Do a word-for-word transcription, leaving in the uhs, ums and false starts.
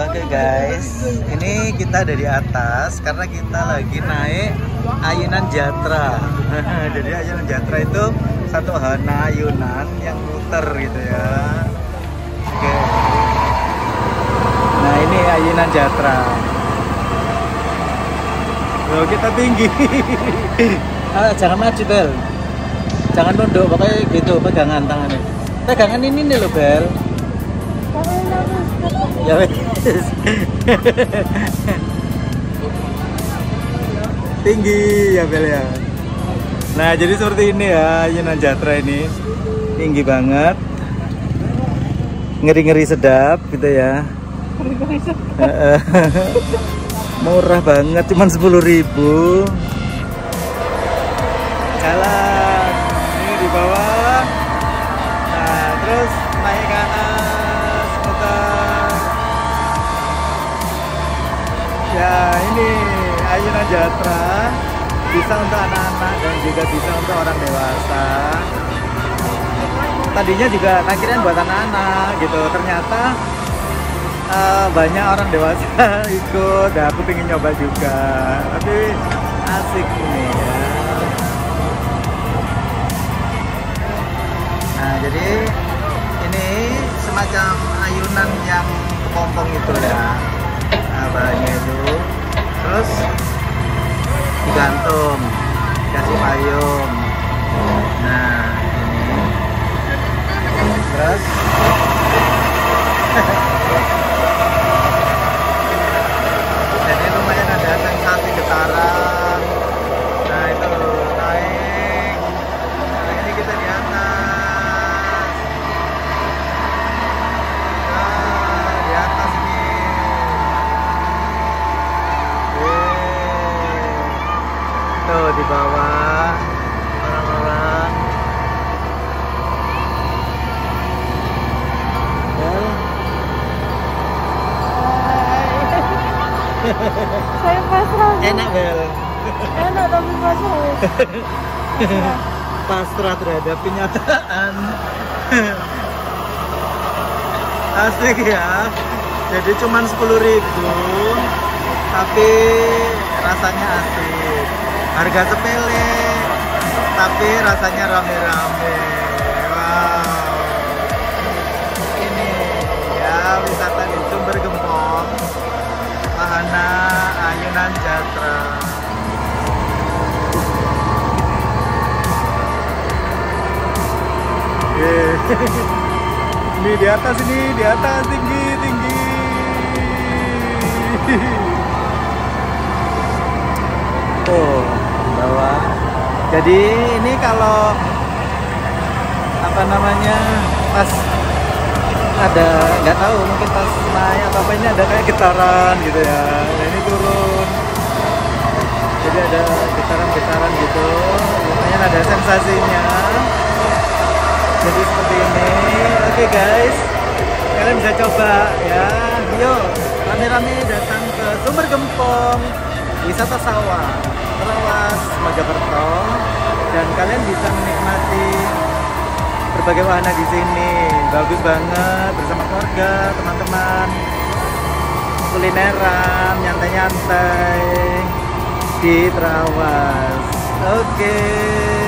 Oke guys, ini kita ada di atas karena kita lagi naik ayunan jatra. Jadi ayunan jatra itu satu wahana ayunan yang muter gitu ya. Oke. Nah ini ayunan jatra. Loh kita tinggi. Ah, jangan maju Bel. Jangan nunduk, pokoknya gitu pegangan tangannya. Pegangan ini nih loh Bel. Ya wes. Tinggi ya Bel ya. Nah jadi seperti ini ya ayunan jatra ini, tinggi banget, ngeri-ngeri sedap gitu ya. Murah banget, cuman sepuluh ribu. Jalan ini di bawah, nah terus naik ke atas muter. Ya ini ayunan jatra bisa untuk anak-anak dan juga bisa untuk orang dewasa. Tadinya juga akhirnya buat anak-anak gitu, ternyata uh, banyak orang dewasa ikut. Nah, aku pengen nyoba juga, tapi asik ini ya. Nah jadi ini semacam ayunan yang kepompong itu ya, nah, bahannya itu terus digantung, kasih payung. Nah ini terus jadi lumayan ada sensasi getaran. Nah itu naik. Nah ini kita di atas. Nah di atas ini. Tuh di bawah orang-orang. Saya pasrah. Enak Bel. Enak tapi pasrah. Pasrah terhadap kenyataan. Asik ya. Jadi cuman sepuluh ribu tapi rasanya asik. Harga sepele tapi rasanya rame-rame. Wow. Ini ya wisata di Sumber Gempong, wahana ayunan jatra. Ini di atas, ini di atas, tinggi tinggi. Tuh bawah. Jadi ini kalau apa namanya pas ada nggak tahu mungkin pas naik atau apa ini ada kayak getaran gitu ya. Nah ini turun. Jadi ada getaran-getaran gitu. Lumayan ada sensasinya. Jadi seperti ini. Oke guys, kalian bisa coba ya. Yuk rame-rame datang ke Sumber Gempong, wisata sawah Trawas Mojokerto, dan kalian bisa menikmati berbagai wahana di sini. Bagus banget bersama keluarga, teman-teman, kulineran, nyantai-nyantai di Trawas. Oke.